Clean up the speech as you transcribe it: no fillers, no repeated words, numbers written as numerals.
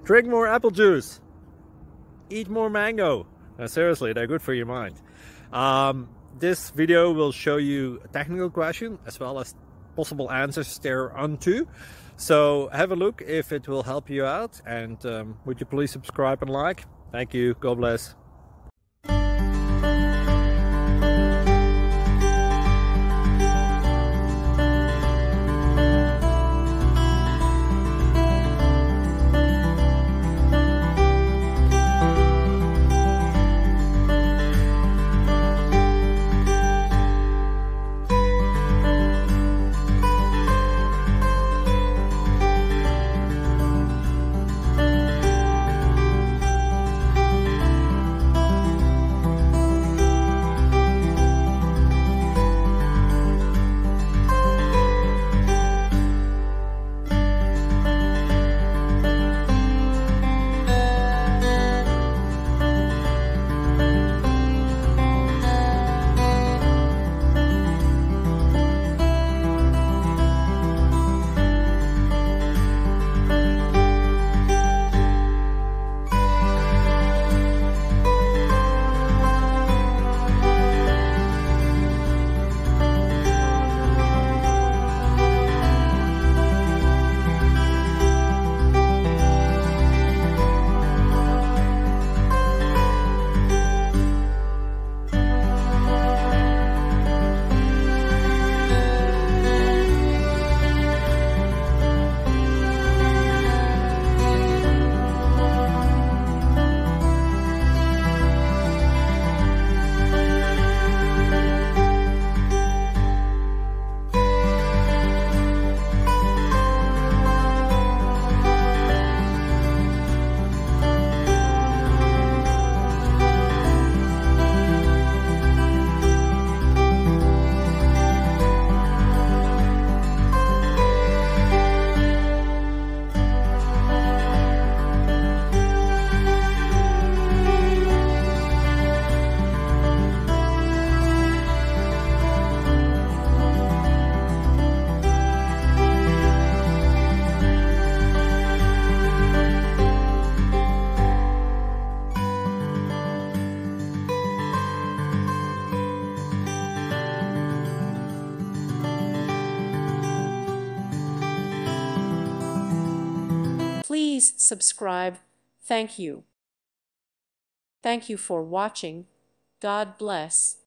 Drink more apple juice. Eat more mango. Seriously, they're good for your mind. This video will show you a technical question as well as possible answers thereunto. So have a look if it will help you out, and would you please subscribe and like? Thank you. God bless. Please subscribe. Thank you. Thank you for watching. God bless.